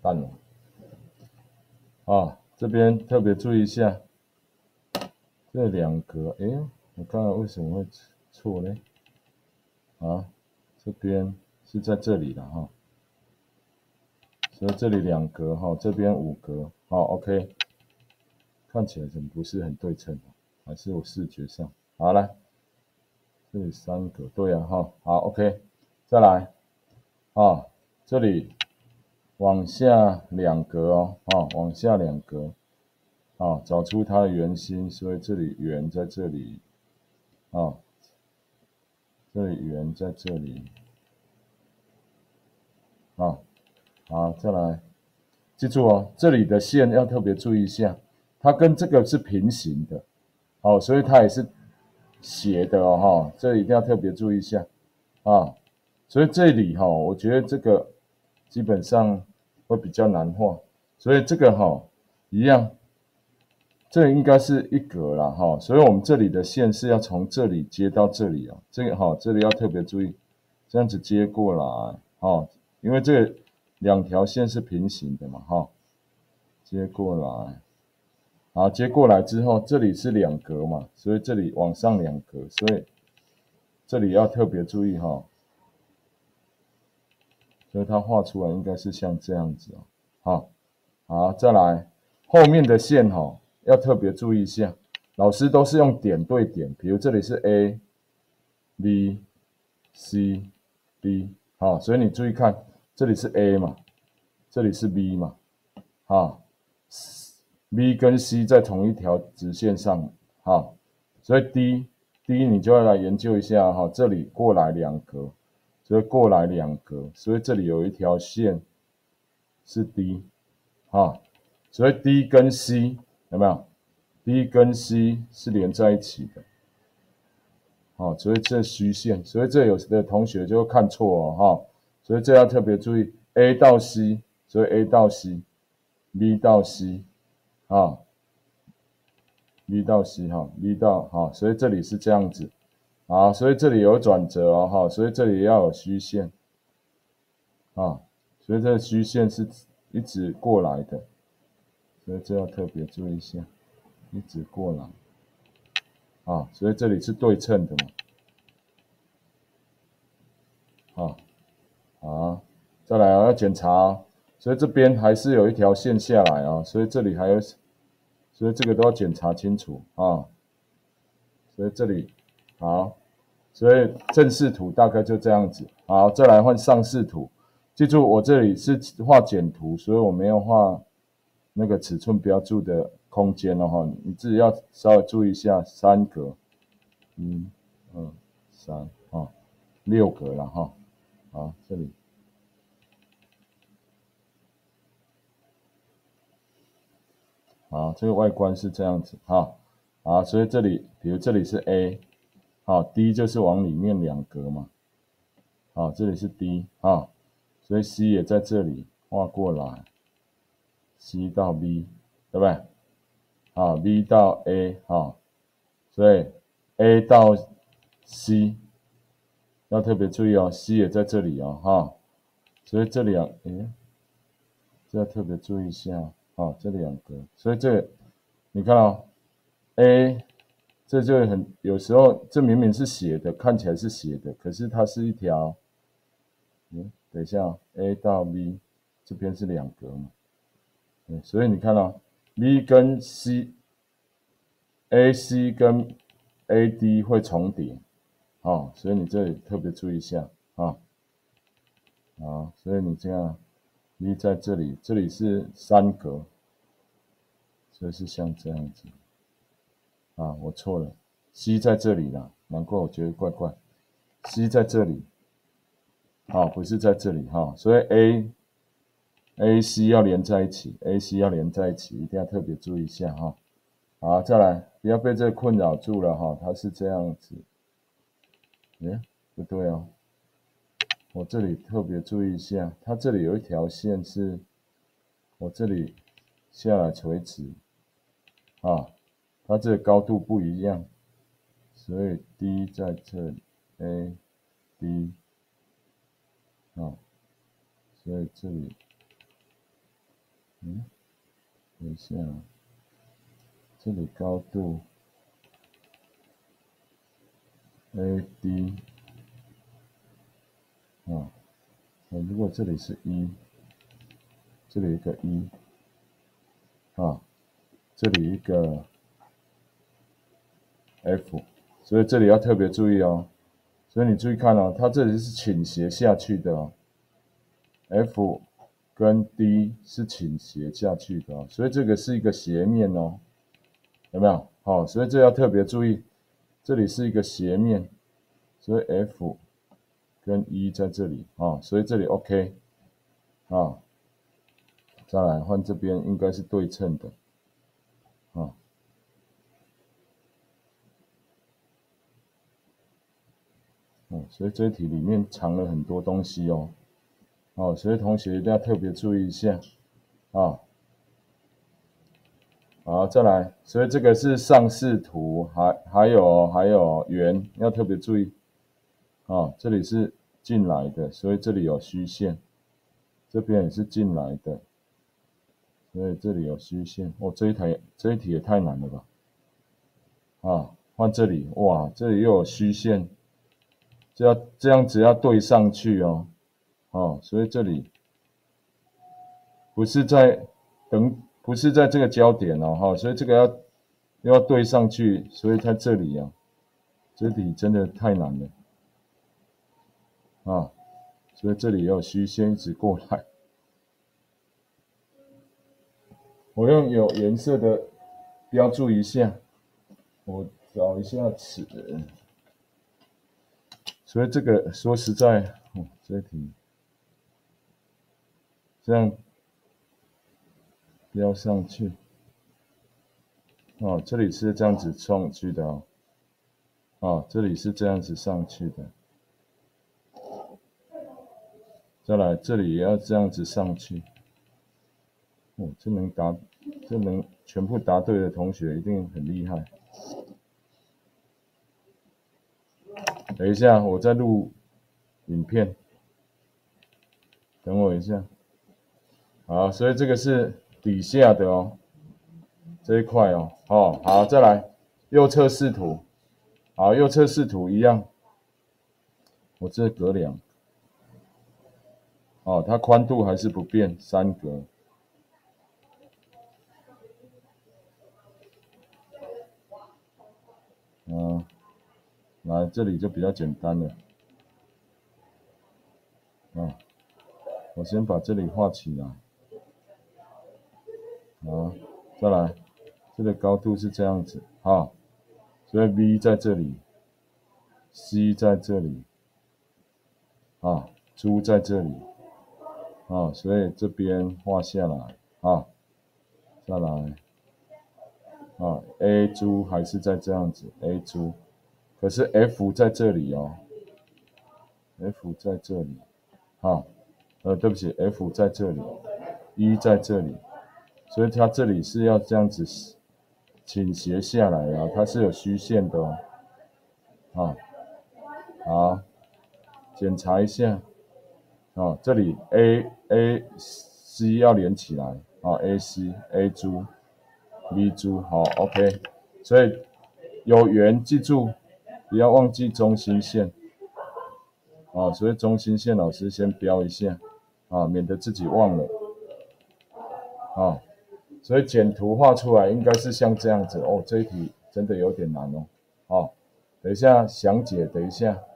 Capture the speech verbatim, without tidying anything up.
淡了。啊，这边特别注意一下，这两格，哎，我刚才为什么会错呢？啊，这边是在这里的哈，所以这里两格哈，这边五格，好 ，OK， 看起来怎么不是很对称？还是我视觉上？好，来，这里三格，对啊，哈，好 ，OK， 再来，啊，这里往下两格哦，啊，往下两格。啊，找出它的圆心，所以这里圆在这里，啊，这里圆在这里，啊，好，再来，记住哦，这里的线要特别注意一下，它跟这个是平行的，哦，所以它也是斜的哦，哈，这一定要特别注意一下，啊，所以这里哈，我觉得这个基本上会比较难画，所以这个哈一样。这应该是一格啦，哈，所以我们这里的线是要从这里接到这里哦，这个哈，这里要特别注意，这样子接过来，哈，因为这两条线是平行的嘛，哈，接过来，好，接过来之后，这里是两格嘛，所以这里往上两格，所以这里要特别注意哈，所以它画出来应该是像这样子哦，好，好，再来后面的线哈。要特别注意一下，老师都是用点对点，比如这里是 A、B、C、D， 好，所以你注意看，这里是 A 嘛，这里是 B 嘛，啊 ，B 跟 C 在同一条直线上，好，所以 D D 你就要来研究一下哈，这里过来两格，所以过来两格，所以这里有一条线是 D， 啊，所以 D 跟 C。有没有 ？D 跟 C 是连在一起的，好，所以这虚线，所以这有的同学就会看错哦，哈，所以这要特别注意 ，A 到 C， 所以 A 到 C，B 到 C， 啊 ，B 到 C 哈 ，B 到哈，所以这里是这样子，啊，所以这里有转折哦，哈，所以这里要有虚线，啊，所以这个虚线是一直过来的，所以这要特别注意一下。一直过来，啊，所以这里是对称的嘛，啊，好，再来啊，要检查哦，所以这边还是有一条线下来啊，所以这里还有，所以这个都要检查清楚啊，所以这里好，所以正视图大概就这样子，好，再来换上视图，记住我这里是画简图，所以我没有画那个尺寸标注的空间哦，哈，你自己要稍微注意一下，三格。一、二、三，啊，六格了哈，好，这里，好，这个外观是这样子哈，好，所以这里，比如这里是 A， 好 ，D 就是往里面两格嘛，好，这里是 D， 啊，所以 C 也在这里画过来 ，C 到 B， 对不对？啊 ，B 到 A， 哈，所以 A 到 C。要特别注意哦 ，C 也在这里哦，哈，所以这两，诶，这要特别注意一下，哦，这两个，所以这你看哦 A 这就很有时候这明明是斜的，看起来是斜的，可是它是一条，嗯，等一下哦 ，A 到 B 这边是两格嘛，对，所以你看哦 B 跟 C，A C 跟 A D 会重叠，哦，所以你这里特别注意一下，啊，啊，所以你这样。B 在这里，这里是三格，所以是像这样子啊，我错了 ，C 在这里啦，难怪我觉得怪怪 ，C 在这里，啊，不是在这里哈，所以 A A C 要连在一起 ，A C 要连在一起，一定要特别注意一下哈。好，再来，不要被这困扰住了哈，它是这样子，诶，不对哦，我这里特别注意一下，它这里有一条线是，我这里下来垂直。啊，它这个高度不一样，所以 D 在这里 ，A、D， 啊，所以这里嗯，等一下，这里高度 A D 啊，如果这里是一，这里一个一啊，这里一个 F， 所以这里要特别注意哦。所以你注意看哦，它这里是倾斜下去的哦 ，F 跟 D 是倾斜下去的哦，所以这个是一个斜面哦，有没有？好、哦，所以这要特别注意，这里是一个斜面，所以 F 跟 E 在这里啊、哦，所以这里 OK 啊、哦，再来换这边应该是对称的啊。哦哦，所以这一题里面藏了很多东西哦，哦，所以同学一定要特别注意一下啊。好，再来，所以这个是上视图，还还有还有圆，要特别注意啊。这里是进来的，所以这里有虚线，这边也是进来的，所以这里有虚线。哦，这一台这一题也太难了吧？啊，换这里，哇，这里又有虚线。这要这样子要对上去哦，哦，所以这里不是在等，不是在这个焦点哦，哈、哦，所以这个要又要对上去，所以在这里啊，这里真的太难了啊，所以这里也有虚线一直过来，我用有颜色的标注一下，我找一下尺。所以这个说实在，哦，这题这样标上去，哦，这里是这样子上去的哦，哦，这里是这样子上去的，再来这里也要这样子上去，哦，这能答，这能全部答对的同学一定很厉害。等一下，我在录影片，等我一下。好，所以这个是底下的哦，这一块哦，哦，好，再来右侧视图，好，右侧视图一样，我这格两，哦，它宽度还是不变，三格，嗯，来这里就比较简单了，啊，我先把这里画起来，好，再来，这个高度是这样子，啊，所以 V 在这里 ，C 在这里，啊，猪在这里，啊，所以这边画下来，啊，再来，啊 ，A 猪还是在这样子 ，A 猪，可是 F 在这里哦 ，F 在这里，啊，呃，对不起 ，F 在这里 ，E 在这里，所以它这里是要这样子倾斜下来啊，它是有虚线的哦，啊，好，检查一下，啊，这里 A A C 要连起来，啊 ，A C A 猪 B 猪，好 ，OK， 所以有圆记住，不要忘记中心线，啊，所以中心线老师先标一下，啊，免得自己忘了，啊，所以简图画出来应该是像这样子哦，这一题真的有点难哦，好，等一下详解，等一下。